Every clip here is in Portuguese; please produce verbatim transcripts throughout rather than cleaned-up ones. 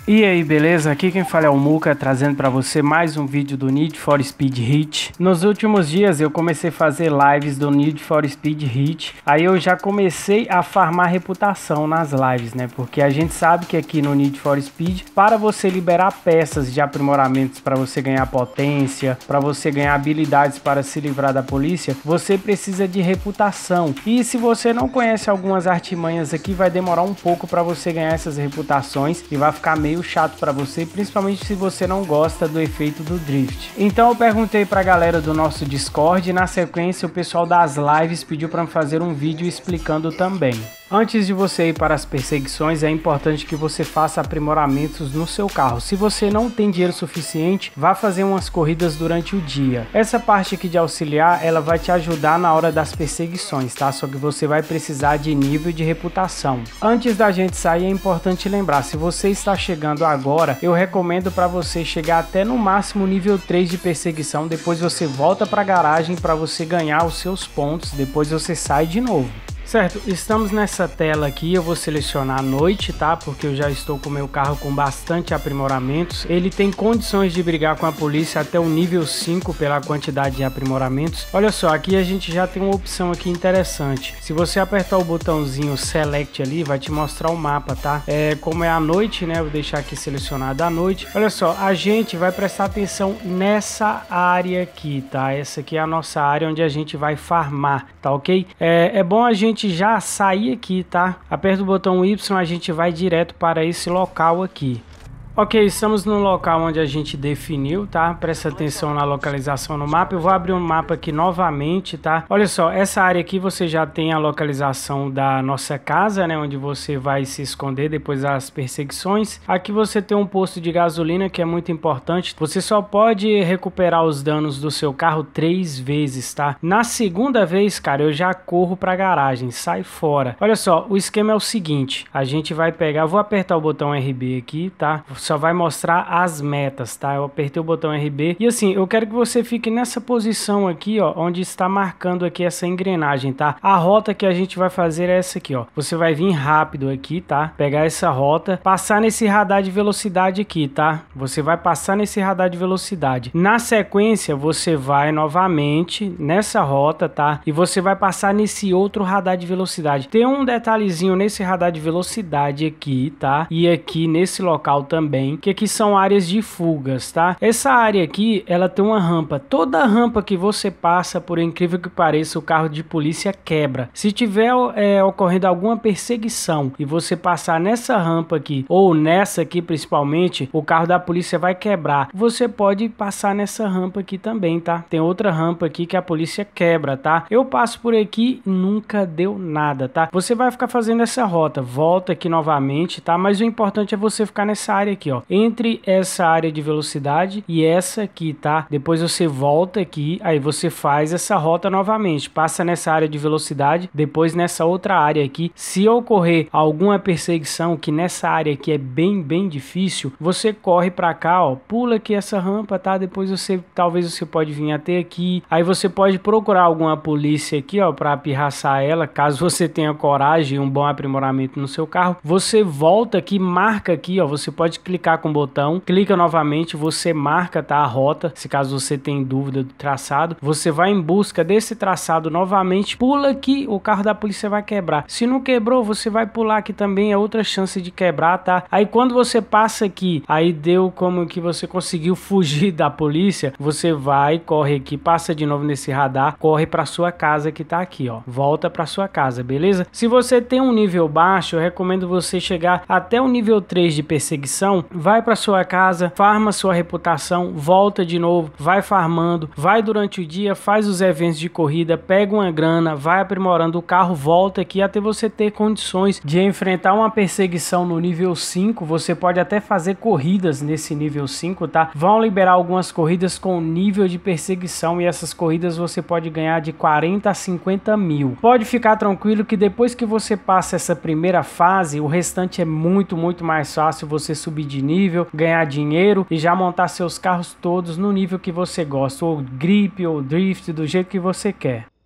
E aí, beleza? Aqui quem fala é o Muca, trazendo para você mais um vídeo do Need for Speed Heat. Nos últimos dias eu comecei a fazer lives do Need for Speed Heat. Aí eu já comecei a farmar reputação nas lives, né? Porque a gente sabe que aqui no Need for Speed, para você liberar peças de aprimoramentos, para você ganhar potência, para você ganhar habilidades para se livrar da polícia, você precisa de reputação. E se você não conhece algumas artimanhas aqui, vai demorar um pouco para você ganhar essas reputações e vai ficar meio chato para você, principalmente se você não gosta do efeito do drift. Então eu perguntei para a galera do nosso Discord e na sequência o pessoal das lives pediu para fazer um vídeo explicando também. Antes de você ir para as perseguições, é importante que você faça aprimoramentos no seu carro. Se você não tem dinheiro suficiente, vá fazer umas corridas durante o dia. Essa parte aqui de auxiliar, ela vai te ajudar na hora das perseguições, tá? Só que você vai precisar de nível de reputação. Antes da gente sair, é importante lembrar, se você está chegando agora, eu recomendo para você chegar até no máximo nível três de perseguição, depois você volta para a garagem para você ganhar os seus pontos, depois você sai de novo. Certo, estamos nessa tela aqui, eu vou selecionar a noite, tá? Porque eu já estou com meu carro com bastante aprimoramentos. Ele tem condições de brigar com a polícia até o nível cinco pela quantidade de aprimoramentos. Olha só, aqui a gente já tem uma opção aqui interessante. Se você apertar o botãozinho Select ali, vai te mostrar o mapa, tá? É, como é a noite, né? Vou deixar aqui selecionado a noite. Olha só, a gente vai prestar atenção nessa área aqui, tá? Essa aqui é a nossa área onde a gente vai farmar, tá ok? É, é bom a gente já sair aqui, tá? Aperta o botão Y, a gente vai direto para esse local aqui. Ok, estamos no local onde a gente definiu, tá? Presta atenção na localização no mapa. Eu vou abrir um mapa aqui novamente, tá? Olha só, essa área aqui você já tem a localização da nossa casa, né? Onde você vai se esconder depois das perseguições. Aqui você tem um posto de gasolina que é muito importante. Você só pode recuperar os danos do seu carro três vezes, tá? Na segunda vez, cara, eu já corro pra garagem, sai fora. Olha só, o esquema é o seguinte. A gente vai pegar, vou apertar o botão R B aqui, tá? Só vai mostrar as metas, tá? Eu apertei o botão R B e assim, eu quero que você fique nessa posição aqui, ó, onde está marcando aqui essa engrenagem, tá? A rota que a gente vai fazer é essa aqui, ó. Você vai vir rápido aqui, tá? Pegar essa rota, passar nesse radar de velocidade aqui, tá? Você vai passar nesse radar de velocidade. Na sequência, você vai novamente nessa rota, tá? E você vai passar nesse outro radar de velocidade. Tem um detalhezinho nesse radar de velocidade aqui, tá? E aqui nesse local também, que aqui são áreas de fugas, tá? Essa área aqui, ela tem uma rampa. Toda rampa que você passa, por incrível que pareça, o carro de polícia quebra. Se tiver é, ocorrendo alguma perseguição e você passar nessa rampa aqui, ou nessa aqui principalmente, o carro da polícia vai quebrar. Você pode passar nessa rampa aqui também, tá? Tem outra rampa aqui que a polícia quebra, tá? Eu passo por aqui e nunca deu nada, tá? Você vai ficar fazendo essa rota, volta aqui novamente, tá? Mas o importante é você ficar nessa área aqui, ó, entre essa área de velocidade e essa aqui, tá? Depois você volta aqui, aí você faz essa rota novamente, passa nessa área de velocidade, depois nessa outra área aqui. Se ocorrer alguma perseguição, que nessa área aqui é bem, bem difícil, você corre pra cá, ó, pula aqui essa rampa, tá? Depois você, talvez você pode vir até aqui, aí você pode procurar alguma polícia aqui, ó, pra pirraçar ela, caso você tenha coragem e um bom aprimoramento no seu carro. Você volta aqui, marca aqui, ó, você pode clicar com o botão, clica novamente, você marca, tá, a rota, se caso você tem dúvida do traçado, você vai em busca desse traçado novamente, pula aqui, o carro da polícia vai quebrar. Se não quebrou, você vai pular aqui também, é outra chance de quebrar, tá? Aí quando você passa aqui, aí deu como que você conseguiu fugir da polícia, você vai, corre aqui, passa de novo nesse radar, corre para sua casa que tá aqui, ó, volta para sua casa, beleza? Se você tem um nível baixo, eu recomendo você chegar até o nível três de perseguição, vai para sua casa, farma sua reputação, volta de novo, vai farmando, vai durante o dia, faz os eventos de corrida, pega uma grana, vai aprimorando o carro, volta aqui até você ter condições de enfrentar uma perseguição no nível cinco. Você pode até fazer corridas nesse nível cinco, tá? Vão liberar algumas corridas com nível de perseguição e essas corridas você pode ganhar de quarenta a cinquenta mil. Pode ficar tranquilo que depois que você passa essa primeira fase, o restante é muito, muito mais fácil você subir de nível, ganhar dinheiro e já montar seus carros todos no nível que você gosta, ou grip ou drift, do jeito que você quer.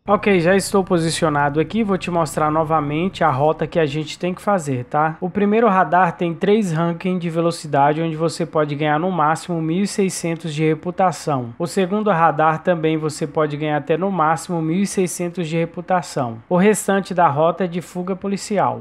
Ok, já estou posicionado aqui, vou te mostrar novamente a rota que a gente tem que fazer, tá? O primeiro radar tem três rankings de velocidade, onde você pode ganhar no máximo mil e seiscentos de reputação. O segundo radar também você pode ganhar até no máximo mil e seiscentos de reputação. O restante da rota é de fuga policial.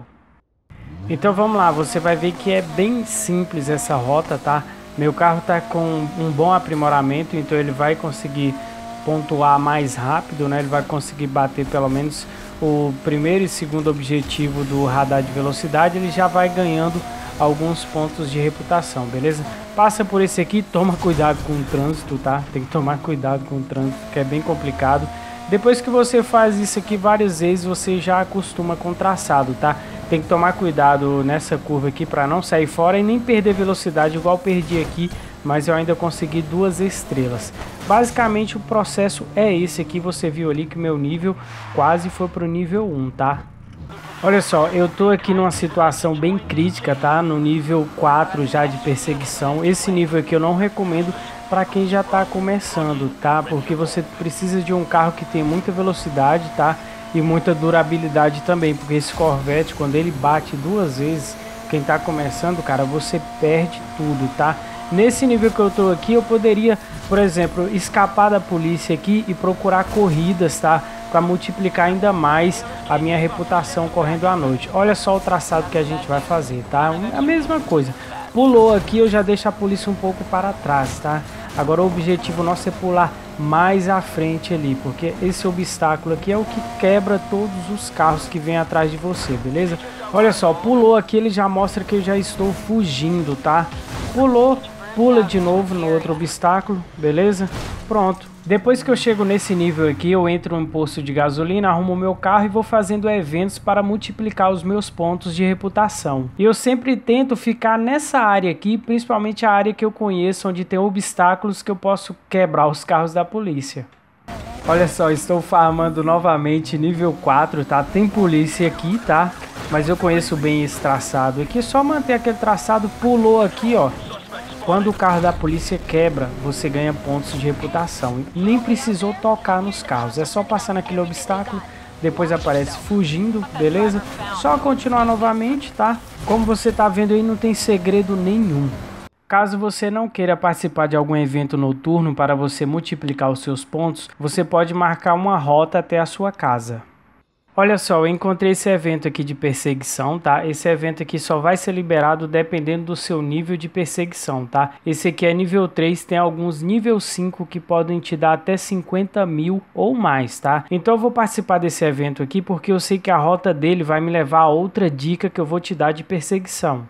Então vamos lá, você vai ver que é bem simples essa rota, tá? Meu carro tá com um bom aprimoramento, então ele vai conseguir pontuar mais rápido, né? Ele vai conseguir bater pelo menos o primeiro e segundo objetivo do radar de velocidade, ele já vai ganhando alguns pontos de reputação, beleza? Passa por esse aqui, toma cuidado com o trânsito, tá? Tem que tomar cuidado com o trânsito, que é bem complicado. Depois que você faz isso aqui várias vezes, você já acostuma com o traçado, tá? Tem que tomar cuidado nessa curva aqui para não sair fora e nem perder velocidade igual perdi aqui, mas eu ainda consegui duas estrelas. Basicamente o processo é esse aqui, você viu ali que o meu nível quase foi pro nível um, tá? Olha só, eu tô aqui numa situação bem crítica, tá? No nível quatro já de perseguição. Esse nível aqui eu não recomendo para quem já tá começando, tá? Porque você precisa de um carro que tem muita velocidade, tá? E muita durabilidade também, porque esse Corvette, quando ele bate duas vezes, quem tá começando, cara, você perde tudo, tá? Nesse nível que eu tô aqui, eu poderia, por exemplo, escapar da polícia aqui e procurar corridas, tá? Para multiplicar ainda mais a minha reputação correndo à noite. Olha só o traçado que a gente vai fazer, tá? A mesma coisa. Pulou aqui, eu já deixo a polícia um pouco para trás, tá? Agora o objetivo nosso é pular mais à frente ali, porque esse obstáculo aqui é o que quebra todos os carros que vêm atrás de você, beleza? Olha só, pulou aqui, ele já mostra que eu já estou fugindo, tá? Pulou, pula de novo no outro obstáculo, beleza? Pronto. Depois que eu chego nesse nível aqui, eu entro em um posto de gasolina, arrumo o meu carro e vou fazendo eventos para multiplicar os meus pontos de reputação. E eu sempre tento ficar nessa área aqui, principalmente a área que eu conheço, onde tem obstáculos que eu posso quebrar os carros da polícia. Olha só, estou farmando novamente nível quatro, tá? Tem polícia aqui, tá? Mas eu conheço bem esse traçado aqui, é só manter aquele traçado, pulou aqui, ó. Quando o carro da polícia quebra, você ganha pontos de reputação. Nem precisou tocar nos carros, é só passar naquele obstáculo, depois aparece fugindo, beleza? Só continuar novamente, tá? Como você tá vendo aí, não tem segredo nenhum. Caso você não queira participar de algum evento noturno para você multiplicar os seus pontos, você pode marcar uma rota até a sua casa. Olha só, eu encontrei esse evento aqui de perseguição, tá? Esse evento aqui só vai ser liberado dependendo do seu nível de perseguição, tá? Esse aqui é nível três, tem alguns nível cinco que podem te dar até cinquenta mil ou mais, tá? Então eu vou participar desse evento aqui porque eu sei que a rota dele vai me levar a outra dica que eu vou te dar de perseguição.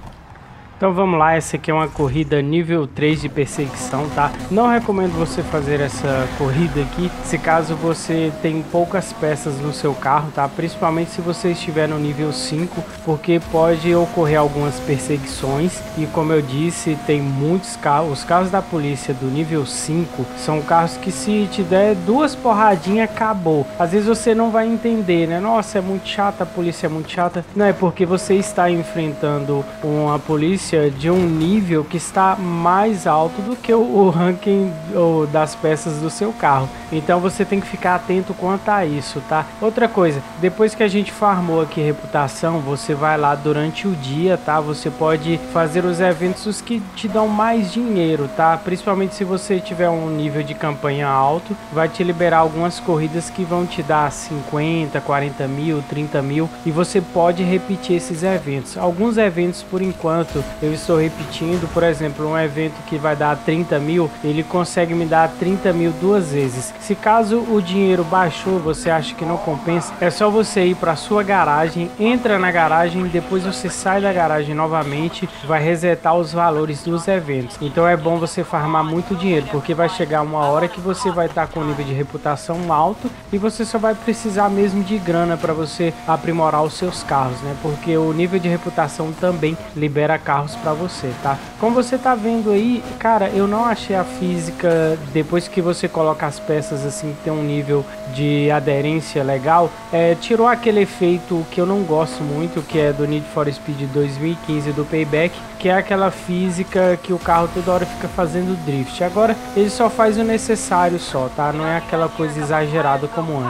Então vamos lá, essa aqui é uma corrida nível três de perseguição, tá? Não recomendo você fazer essa corrida aqui, se caso você tem poucas peças no seu carro, tá? Principalmente se você estiver no nível cinco, porque pode ocorrer algumas perseguições e como eu disse, tem muitos carros, os carros da polícia do nível cinco são carros que se te der duas porradinhas, acabou. Às vezes você não vai entender, né? Nossa, é muito chata, a polícia é muito chata. Não, é porque você está enfrentando uma polícia de um nível que está mais alto do que o, o ranking ou, das peças do seu carro. Então você tem que ficar atento quanto a isso, tá? Outra coisa, depois que a gente farmou aqui reputação, você vai lá durante o dia, tá? Você pode fazer os eventos que te dão mais dinheiro, tá? Principalmente se você tiver um nível de campanha alto, vai te liberar algumas corridas que vão te dar cinquenta, quarenta mil, trinta mil e você pode repetir esses eventos. Alguns eventos por enquanto eu estou repetindo, por exemplo, um evento que vai dar trinta mil, ele consegue me dar trinta mil duas vezes. Se caso o dinheiro baixou, você acha que não compensa, é só você ir para sua garagem, entra na garagem, depois você sai da garagem novamente, vai resetar os valores dos eventos. Então é bom você farmar muito dinheiro, porque vai chegar uma hora que você vai estar com um nível de reputação alto e você só vai precisar mesmo de grana para você aprimorar os seus carros, né? Porque o nível de reputação também libera carros para você, tá? Como você tá vendo aí, cara, eu não achei a física, depois que você coloca as peças assim, tem um nível de aderência legal, é, tirou aquele efeito que eu não gosto muito, que é do Need for Speed dois mil e quinze do Payback, que é aquela física que o carro toda hora fica fazendo drift. Agora ele só faz o necessário só, tá? Não é aquela coisa exagerada como antes.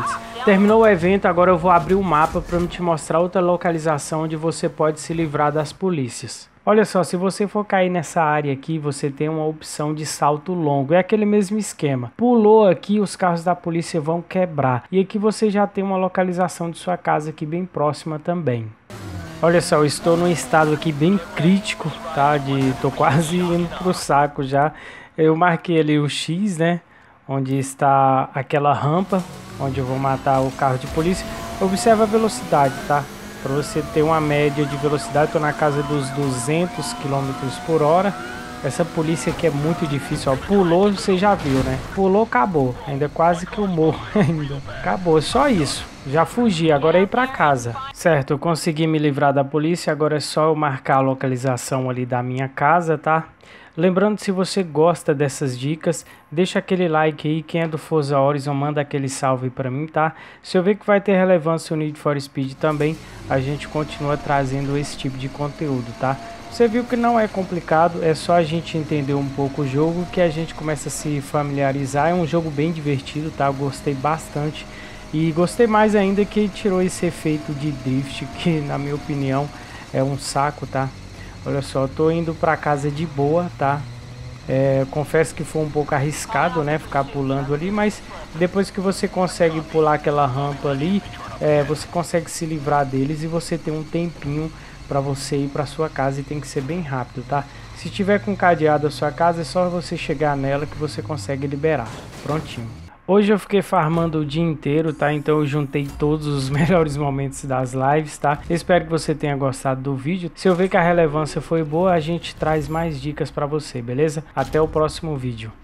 Terminou o evento, agora eu vou abrir o mapa para te mostrar outra localização onde você pode se livrar das polícias. Olha só, se você for cair nessa área aqui, você tem uma opção de salto longo. É aquele mesmo esquema. Pulou aqui, os carros da polícia vão quebrar. E aqui você já tem uma localização de sua casa aqui bem próxima também. Olha só, eu estou num estado aqui bem crítico, tá? De, tô quase indo pro saco já. Eu marquei ali o X, né? Onde está aquela rampa, onde eu vou matar o carro de polícia. Observa a velocidade, tá? Para você ter uma média de velocidade, tô na casa dos duzentos quilômetros por hora. Essa polícia aqui é muito difícil, ó. Pulou, você já viu, né? Pulou, acabou. Ainda quase que eu morro ainda. Acabou, só isso. Já fugi, agora é ir para casa. Certo, eu consegui me livrar da polícia, agora é só eu marcar a localização ali da minha casa, tá? Lembrando, se você gosta dessas dicas, deixa aquele like aí. Quem é do Forza Horizon, manda aquele salve para mim, tá? Se eu ver que vai ter relevância o Need for Speed também, a gente continua trazendo esse tipo de conteúdo, tá? Você viu que não é complicado, é só a gente entender um pouco o jogo que a gente começa a se familiarizar. É um jogo bem divertido, tá? Eu gostei bastante. E gostei mais ainda que tirou esse efeito de drift, que na minha opinião é um saco, tá? Olha só, eu tô indo pra casa de boa, tá? É, confesso que foi um pouco arriscado, né? Ficar pulando ali, mas depois que você consegue pular aquela rampa ali, é, você consegue se livrar deles e você tem um tempinho pra você ir pra sua casa e tem que ser bem rápido, tá? Se tiver com cadeado a sua casa, é só você chegar nela que você consegue liberar. Prontinho. Hoje eu fiquei farmando o dia inteiro, tá? Então eu juntei todos os melhores momentos das lives, tá? Espero que você tenha gostado do vídeo. Se eu ver que a relevância foi boa, a gente traz mais dicas pra você, beleza? Até o próximo vídeo.